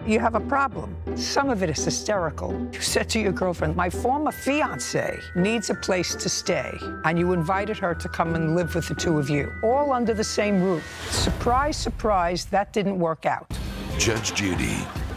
you have a problem. Some of it is hysterical. You said to your girlfriend, my former fiance needs a place to stay, and you invited her to come and live with the two of you, all under the same roof. Surprise, surprise, that didn't work out. Judge Judy.